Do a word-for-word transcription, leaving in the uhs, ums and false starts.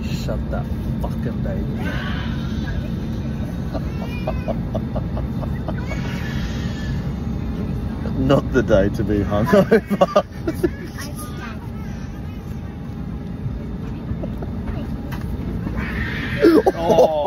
shut that fucking baby up. Not the day to be hungover. Oh.